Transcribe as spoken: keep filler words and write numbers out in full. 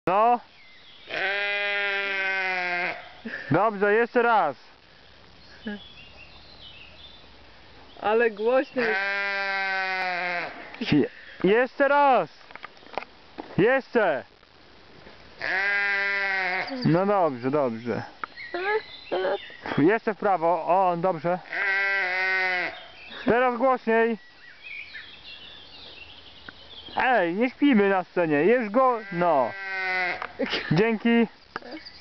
No. Dobrze, jeszcze raz. Ale głośno jest. Je jeszcze raz. Jeszcze. No dobrze, dobrze. Jeszcze w prawo. O, dobrze. Teraz głośniej. Ej, nie śpimy na scenie. Już go... No. Dzięki.